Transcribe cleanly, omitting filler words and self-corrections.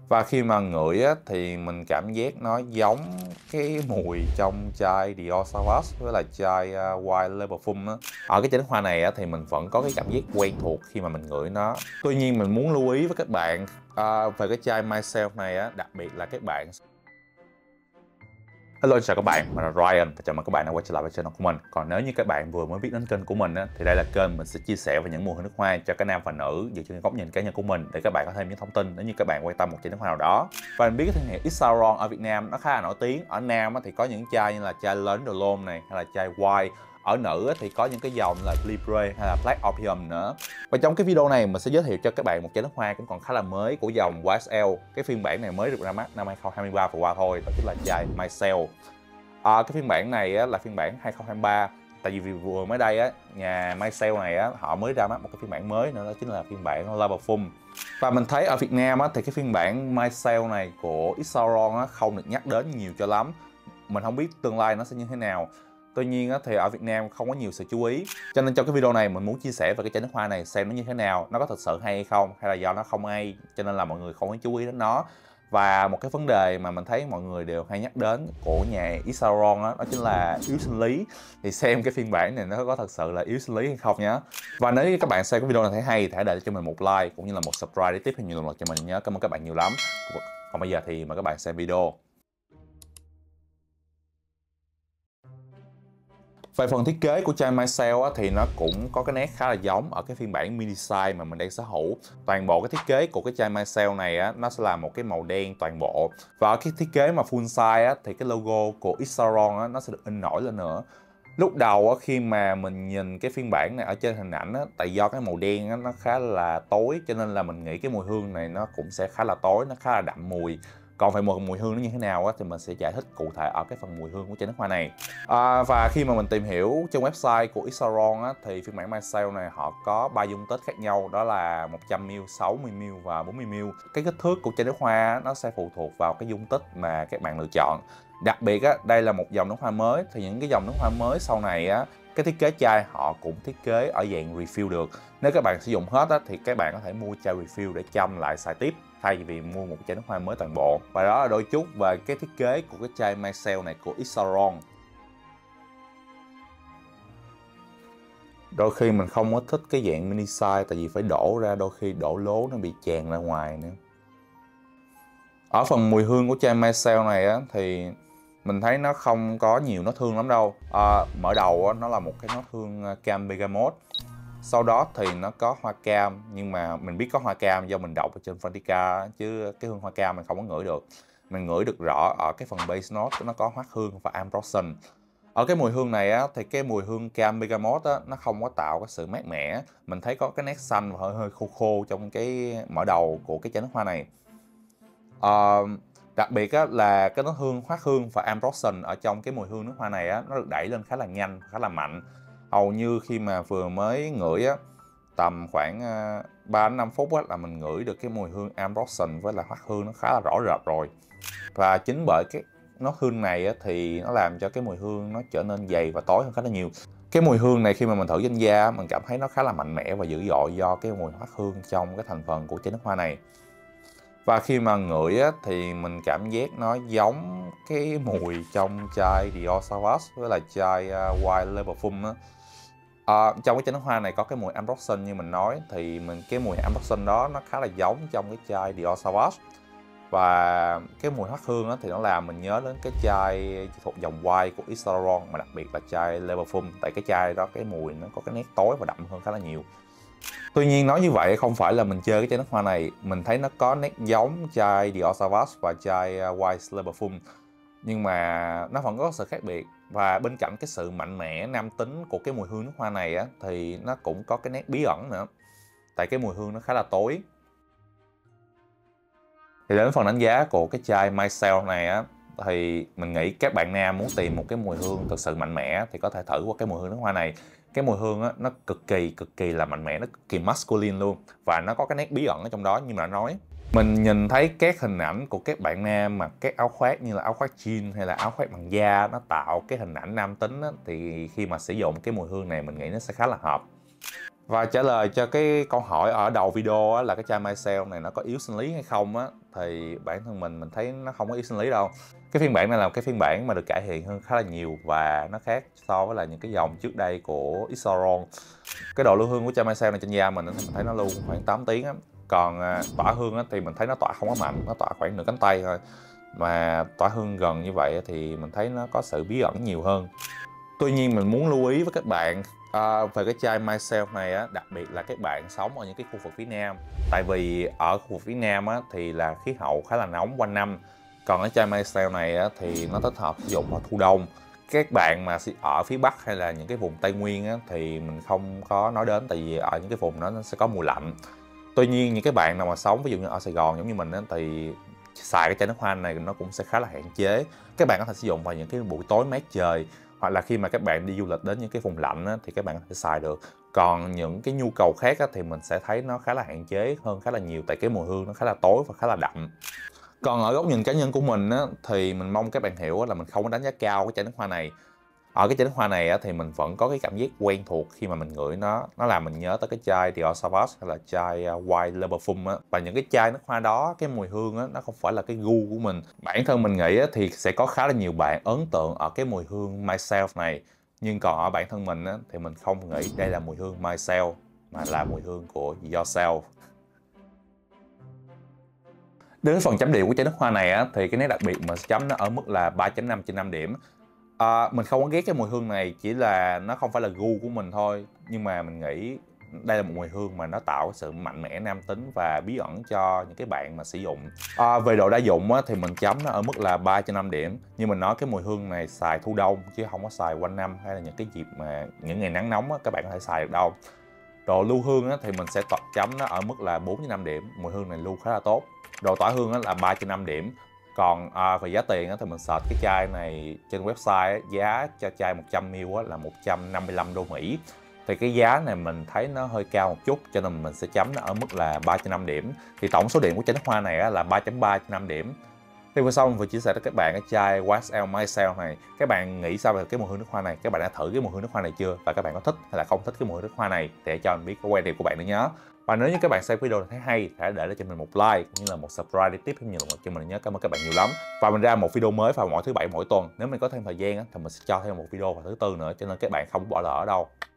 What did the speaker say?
Và khi mà ngửi á, thì mình cảm giác nó giống cái mùi trong chai Dior Sauvage với lại chai White La Parfum á. Ở cái chai nước hoa này á, thì mình vẫn có cái cảm giác quen thuộc khi mà mình ngửi nó. Tuy nhiên mình muốn lưu ý với các bạn về cái chai Myself này á, đặc biệt là các bạn. Hello, chào các bạn, mình là Ryan và chào mừng các bạn đã quay trở lại với channel của mình. Còn nếu như các bạn vừa mới biết đến kênh của mình á, thì đây là kênh mình sẽ chia sẻ về những mùi hương nước hoa cho cả nam và nữ dựa trên góc nhìn cá nhân của mình để các bạn có thêm những thông tin nếu như các bạn quan tâm một chai nước hoa nào đó. Và mình biết cái thương hiệu Yves Saint Laurent ở Việt Nam nó khá là nổi tiếng. Ở nam á, thì có những chai như là chai Lớn de L'Homme này hay là chai White. Ở nữ á, thì có những cái dòng là Libre hay là Black Opium nữa. Và trong cái video này mình sẽ giới thiệu cho các bạn một chai nước hoa cũng còn khá là mới của dòng YSL. Cái phiên bản này mới được ra mắt năm 2023 vừa qua thôi, đó chính là chai Myself. Cái phiên bản này á, là phiên bản 2023. Tại vì vừa mới đây á, nhà Myself này á, họ mới ra mắt một cái phiên bản mới nữa, đó chính là phiên bản La Parfum. Và mình thấy ở Việt Nam á, thì cái phiên bản Myself này của Yves Saint Laurent á, không được nhắc đến nhiều cho lắm. Mình không biết tương lai nó sẽ như thế nào. Tuy nhiên á, thì ở Việt Nam không có nhiều sự chú ý. Cho nên trong cái video này mình muốn chia sẻ về cái chai nước hoa này xem nó như thế nào, nó có thật sự hay hay không, hay là do nó không hay cho nên là mọi người không có chú ý đến nó. Và một cái vấn đề mà mình thấy mọi người đều hay nhắc đến của nhà Yves Saint Laurent đó chính là yếu sinh lý. Thì xem cái phiên bản này nó có thật sự là yếu sinh lý hay không nhé. Và nếu như các bạn xem cái video này thấy hay thì hãy để cho mình một like cũng như là một subscribe để tiếp thêm nhiều động lực cho mình nhé. Cảm ơn các bạn nhiều lắm. Còn bây giờ thì mời các bạn xem video. Về phần thiết kế của chai Myself á, thì nó cũng có cái nét khá là giống ở cái phiên bản mini size mà mình đang sở hữu. Toàn bộ cái thiết kế của cái chai Myself này á, nó sẽ là một cái màu đen toàn bộ. Và ở cái thiết kế mà full size á, thì cái logo của Yves Saint Laurent á, nó sẽ được in nổi lên nữa. Lúc đầu á, khi mà mình nhìn cái phiên bản này ở trên hình ảnh á, tại do cái màu đen á, nó khá là tối cho nên là mình nghĩ cái mùi hương này nó cũng sẽ khá là tối, nó khá là đậm mùi. Còn về một mùi hương nó như thế nào á, thì mình sẽ giải thích cụ thể ở cái phần mùi hương của chai nước hoa này. Và khi mà mình tìm hiểu trên website của Yves Saint Laurent á, thì phiên bản Myself này họ có 3 dung tích khác nhau, đó là 100ml, 60ml và 40ml. Cái kích thước của chai nước hoa nó sẽ phụ thuộc vào cái dung tích mà các bạn lựa chọn. Đặc biệt á, đây là một dòng nước hoa mới, thì những cái dòng nước hoa mới sau này á, cái thiết kế chai họ cũng thiết kế ở dạng refill được. Nếu các bạn sử dụng hết á, thì các bạn có thể mua chai refill để chăm lại xài tiếp thay vì mua một chai nước hoa mới toàn bộ. Và đó là đôi chút về cái thiết kế của cái chai Myself này của Yves Saint Laurent. Đôi khi mình không có thích cái dạng mini size tại vì phải đổ ra, đôi khi đổ lố nó bị tràn ra ngoài nữa. Ở phần mùi hương của chai Myself này á, thì mình thấy nó không có nhiều nốt hương lắm đâu. Mở đầu á, nó là một cái nốt hương cam bergamot. Sau đó thì nó có hoa cam, nhưng mà mình biết có hoa cam do mình đọc ở trên Frantica, chứ cái hương hoa cam mình không có ngửi được. Mình ngửi được rõ ở cái phần base note nó có hoắc hương và ambroxan. Ở cái mùi hương này á, thì cái mùi hương cam bergamot á, nó không có tạo cái sự mát mẻ. Mình thấy có cái nét xanh và hơi hơi khô khô trong cái mở đầu của cái chai nước hoa này. Đặc biệt á, là cái nốt hương hoắc hương và ambroxan ở trong cái mùi hương nước hoa này á, nó được đẩy lên khá là nhanh, khá là mạnh. Hầu như khi mà vừa mới ngửi á, tầm khoảng 3-5 phút á, là mình ngửi được cái mùi hương ambroxan với là hoắc hương nó khá là rõ rệt rồi. Và chính bởi cái nốt hương này á, thì nó làm cho cái mùi hương nó trở nên dày và tối hơn khá là nhiều. Cái mùi hương này khi mà mình thử trên da mình cảm thấy nó khá là mạnh mẽ và dữ dội do cái mùi hoắc hương trong cái thành phần của chai nước hoa này. Và khi mà ngửi á, thì mình cảm giác nó giống cái mùi trong chai Dior Sauvage với lại chai White La Parfum á. Trong cái chai nước hoa này có cái mùi ambroxan như mình nói, thì cái mùi ambroxan đó nó khá là giống trong cái chai Dior Sauvage. Và cái mùi hoắc hương á, thì nó làm mình nhớ đến cái chai thuộc dòng White của Yves Saint Laurent, mà đặc biệt là chai La Parfum, tại cái chai đó cái mùi nó có cái nét tối và đậm hơn khá là nhiều. Tuy nhiên nói như vậy không phải là mình chơi cái chai nước hoa này, mình thấy nó có nét giống chai Dior Sauvage và chai White La Parfum, nhưng mà nó vẫn có sự khác biệt. Và bên cạnh cái sự mạnh mẽ nam tính của cái mùi hương nước hoa này á, thì nó cũng có cái nét bí ẩn nữa, tại cái mùi hương nó khá là tối. Thì đến phần đánh giá của cái chai Myself này á, thì mình nghĩ các bạn nam muốn tìm một cái mùi hương thực sự mạnh mẽ thì có thể thử qua cái mùi hương nước hoa này. Cái mùi hương á, nó cực kỳ là mạnh mẽ, nó cực kỳ masculine luôn. Và nó có cái nét bí ẩn ở trong đó như mà đã nói. Mình nhìn thấy các hình ảnh của các bạn nam mặc các áo khoác như là áo khoác jean hay là áo khoác bằng da, nó tạo cái hình ảnh nam tính á, thì khi mà sử dụng cái mùi hương này mình nghĩ nó sẽ khá là hợp. Và trả lời cho cái câu hỏi ở đầu video á, là cái chai Myself này nó có yếu sinh lý hay không á, thì bản thân mình thấy nó không có yếu sinh lý đâu. Cái phiên bản này là cái phiên bản mà được cải thiện hơn khá là nhiều và nó khác so với là những cái dòng trước đây của Ixoron. Cái độ lưu hương của chai Myself này trên da mình thì mình thấy nó lưu khoảng 8 tiếng á. Còn tỏa hương á, thì mình thấy nó tỏa không có mạnh, nó tỏa khoảng nửa cánh tay thôi. Mà tỏa hương gần như vậy thì mình thấy nó có sự bí ẩn nhiều hơn. Tuy nhiên mình muốn lưu ý với các bạn về cái chai Myself này á, đặc biệt là các bạn sống ở những cái khu vực phía Nam. Tại vì ở khu vực phía Nam á, thì là khí hậu khá là nóng quanh năm. Còn cái chai Myself này á, thì nó thích hợp sử dụng vào thu đông. Các bạn mà ở phía Bắc hay là những cái vùng Tây Nguyên á, thì mình không có nói đến, tại vì ở những cái vùng đó nó sẽ có mùa lạnh. Tuy nhiên những cái bạn nào mà sống ví dụ như ở Sài Gòn giống như mình á, thì xài cái chai nước hoa này nó cũng sẽ khá là hạn chế. Các bạn có thể sử dụng vào những cái buổi tối mát trời, hoặc là khi mà các bạn đi du lịch đến những cái vùng lạnh á, thì các bạn có thể xài được. Còn những cái nhu cầu khác á, thì mình sẽ thấy nó khá là hạn chế hơn khá là nhiều, tại cái mùi hương nó khá là tối và khá là đậm. Còn ở góc nhìn cá nhân của mình á, thì mình mong các bạn hiểu là mình không có đánh giá cao cái chai nước hoa này. Ở cái chai nước hoa này á, thì mình vẫn có cái cảm giác quen thuộc khi mà mình ngửi nó làm mình nhớ tới cái chai Dior Sauvage hay là chai White Le Parfum á. Và những cái chai nước hoa đó, cái mùi hương á, nó không phải là cái gu của mình. Bản thân mình nghĩ á, thì sẽ có khá là nhiều bạn ấn tượng ở cái mùi hương Myself này. Nhưng còn ở bản thân mình á, thì mình không nghĩ đây là mùi hương Myself, mà là mùi hương của Yourself. Đến với phần chấm điểm của chai nước hoa này á, thì cái nét đặc biệt mình chấm nó ở mức là 3.5 trên 5 điểm. Mình không có ghét cái mùi hương này, chỉ là nó không phải là gu của mình thôi. Nhưng mà mình nghĩ đây là một mùi hương mà nó tạo sự mạnh mẽ nam tính và bí ẩn cho những cái bạn mà sử dụng. Về độ đa dụng á, thì mình chấm nó ở mức là 3 trên 5 điểm. Như mình nói, cái mùi hương này xài thu đông chứ không có xài quanh năm, hay là những cái dịp mà những ngày nắng nóng á, các bạn có thể xài được đâu. Độ lưu hương á, thì mình sẽ chấm nó ở mức là 4 trên 5 điểm. Mùi hương này lưu khá là tốt. Độ tỏa hương á, là 3 trên 5 điểm. Còn về giá tiền á, thì mình search cái chai này trên website á, giá cho chai 100ml á, là 155 đô Mỹ. Thì cái giá này mình thấy nó hơi cao một chút, cho nên mình sẽ chấm nó ở mức là 3 trên 5 điểm. Thì tổng số điểm của chai nước hoa này á, là 3.3 trên 5 điểm. Thì vừa xong mình vừa chia sẻ với các bạn cái chai YSL Myself này. Các bạn nghĩ sao về cái mùi hương nước hoa này? Các bạn đã thử cái mùi hương nước hoa này chưa? Và các bạn có thích hay là không thích cái mùi hương nước hoa này? Để cho mình biết cái quan điểm của bạn nữa nhé. Và nếu như các bạn xem video thấy hay, hãy để lại cho mình một like cũng như là một subscribe để tiếp thêm nhiều động lực cho mình nhé. Cảm ơn các bạn nhiều lắm. Và mình ra một video mới vào mỗi thứ Bảy mỗi tuần. Nếu mình có thêm thời gian thì mình sẽ cho thêm một video vào thứ Tư nữa, cho nên các bạn không bỏ lỡ ở đâu.